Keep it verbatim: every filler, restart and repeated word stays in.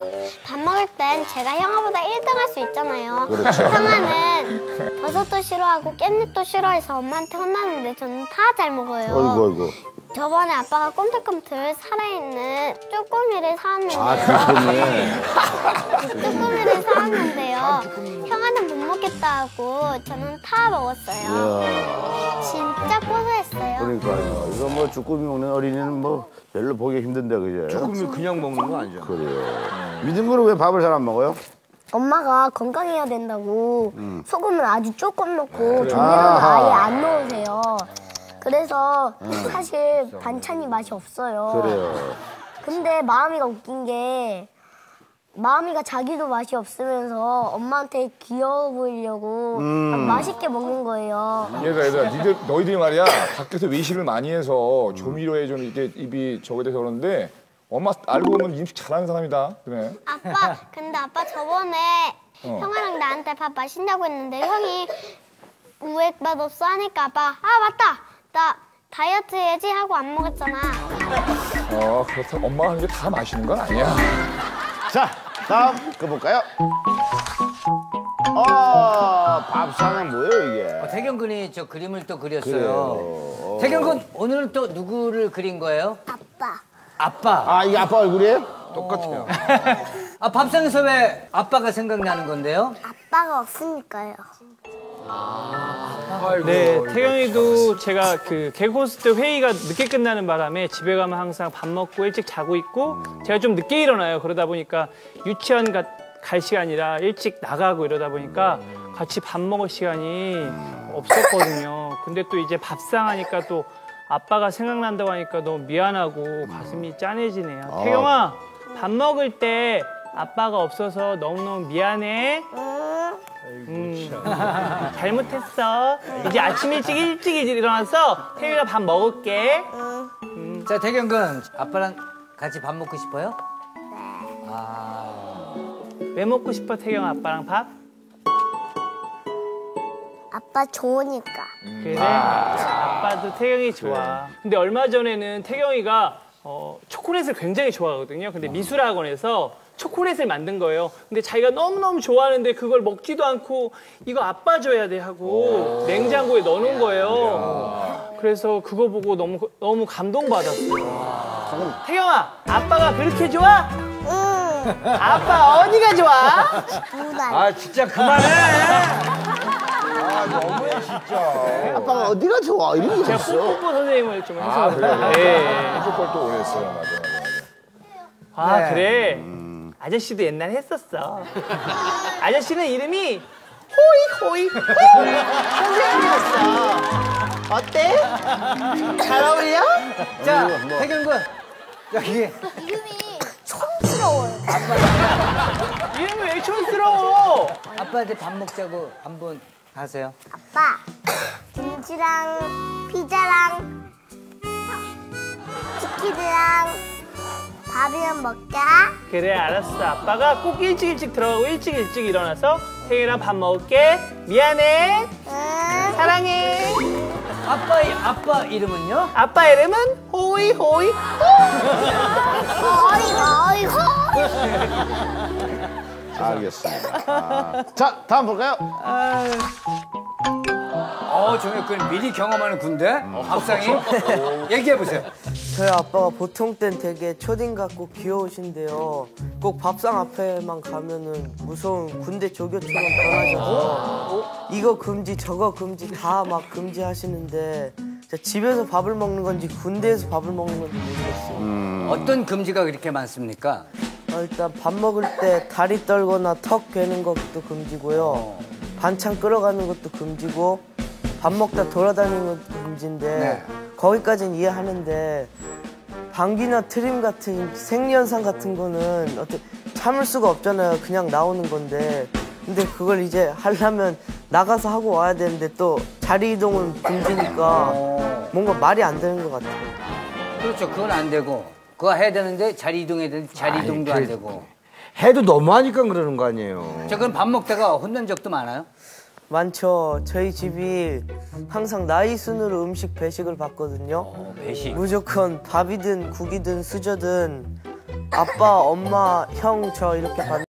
밥 먹을 땐 제가 형아보다 일 등 할 수 있잖아요. 그렇죠. 형아는 버섯도 싫어하고 깻잎도 싫어해서 엄마한테 혼나는데 저는 다 잘 먹어요. 어이구, 어이구. 저번에 아빠가 꼼틀꼼틀 살아있는 쪼꼬미를 사왔는데요. 아, 쪼꼬미를 사왔는데요. 형아는 못 먹겠다 하고 저는 다 먹었어요. 이야. 진짜 고소했어요. 그러니까요. 이거 뭐 쭈꾸미 먹는 어린이는 뭐 별로 보기 힘든데, 그죠? 쭈꾸미 그냥 먹는 거 아니죠? 그래요. 민준군은 왜 밥을 잘 안 먹어요? 엄마가 건강해야 된다고 음. 소금을 아주 조금 넣고 조미료는 아하. 아예 안 넣으세요. 그래서 사실 반찬이 맛이 없어요. 그래요. 근데 마음이가 웃긴 게 마음이가 자기도 맛이 없으면서 엄마한테 귀여워 보이려고 음. 맛있게 먹는 거예요. 얘들아, 얘들아, 니들, 너희들이 말이야 밖에서 외식을 많이 해서 조미료에 좀 이렇게 입이 저게 돼서 그러는데 엄마 알고 보면 음식 잘하는 사람이다. 그래. 아빠, 근데 아빠 저번에 어. 형아랑 나한테 밥 마신다고 했는데 형이 왜 맛 없어 하니까 아빠 아 맞다 나 다이어트 해야지 하고 안 먹었잖아. 어, 그렇다면 엄마가 하는 게 다 마시는 건 아니야. 자, 다음 그 볼까요? 어, 밥상은 뭐예요, 이게? 어, 태경군이 저 그림을 또 그렸어요. 그래요. 태경군, 오늘은 또 누구를 그린 거예요? 아빠. 아빠. 아, 이게 아빠 얼굴이에요? 똑같아요. 아, 밥상에서 왜 아빠가 생각나는 건데요? 아빠가 없으니까요. 네, 태경이도 제가 그 개그호스트 회의가 늦게 끝나는 바람에 집에 가면 항상 밥 먹고 일찍 자고 있고 제가 좀 늦게 일어나요. 그러다 보니까 유치원 가, 갈 시간이라 일찍 나가고 이러다 보니까 같이 밥 먹을 시간이 없었거든요. 근데 또 이제 밥상 하니까 또 아빠가 생각난다고 하니까 너무 미안하고 가슴이 짠해지네요. 태경아, 밥 먹을 때 아빠가 없어서 너무너무 미안해. 음, 잘못했어. 이제 아침 일찍 일찍 일어나서 태경이랑 밥 먹을게. 음. 자, 태경군, 아빠랑 같이 밥 먹고 싶어요? 네. 아. 왜 먹고 싶어, 태경아, 아빠랑 밥? 아빠 좋으니까. 그래, 아빠도 태경이 좋아. 근데 얼마 전에는 태경이가 어, 초콜릿을 굉장히 좋아하거든요. 근데 미술학원에서 초콜릿을 만든 거예요. 근데 자기가 너무너무 좋아하는데 그걸 먹지도 않고 이거 아빠 줘야 돼 하고 냉장고에 넣어놓은 거예요. 그래서 그거 보고 너무 너무 감동받았어요. 태경아, 아빠가 그렇게 좋아? 응. 아빠 어디가 좋아? 누나. 아, 진짜 그만해! 아, 너무해, 진짜. 아빠가 어디가 좋아? 이런 게 제가 있어. 뽀뽀뽀 선생님을 좀 해서. 아, 그래. 네. 뽀뽀뽀 또 오래 했어요. 맞아, 맞아, 맞아. 아, 네. 그래? 아저씨도 옛날에 했었어. 아저씨는 이름이 호이 호이 선생님이었어. 어때? 잘 어울려? 자, 태경군, 여기. 이름이 촌스러워요. 이름이 왜 촌스러워? 아빠한테 밥 먹자고 한번 하세요. 아빠, 김치랑 피자랑 치킨이랑 밥이랑 먹자. 그래, 알았어. 아빠가 꼭 일찍 일찍 들어가고 일찍 일찍 일어나서 태경이랑 밥 먹을게. 미안해. 응. 사랑해. 아빠, 아빠 이름은요? 아빠 이름은 호이 호이 어이, 어이, 알겠습니다. 아. 자, 다음 볼까요? 어, 정혁군 미리 경험하는 군대? 밥상이? 얘기해보세요. 저희 아빠가 보통 땐 되게 초딩 같고 귀여우신데요. 꼭 밥상 앞에만 가면은 무서운 군대 조교처럼 변하셔서 이거 금지 저거 금지 다 막 금지하시는데 진짜 집에서 밥을 먹는 건지 군대에서 밥을 먹는 건지 모르겠어요. 음. 어떤 금지가 그렇게 많습니까? 어, 일단 밥 먹을 때 다리 떨거나 턱 괴는 것도 금지고요. 반찬 끌어가는 것도 금지고 밥 먹다 돌아다니는 것도 금지인데 네. 거기까지는 이해하는데 방귀나 트림 같은 생리현상 같은 거는 어떻게 참을 수가 없잖아요. 그냥 나오는 건데 근데 그걸 이제 하려면 나가서 하고 와야 되는데 또 자리 이동은 금지니까 뭔가 말이 안 되는 것 같아요. 그렇죠. 그건 안 되고. 그거 해야 되는데 자리 이동해야 되는데 자리 이동도 안 되고. 해도 너무하니까 그러는 거 아니에요. 저 그럼 밥 먹다가 혼난 적도 많아요? 많죠. 저희 집이 항상 나이 순으로 음식 배식을 받거든요. 어, 배식. 무조건 밥이든 국이든 수저든 아빠, 엄마, 형 저 이렇게 봤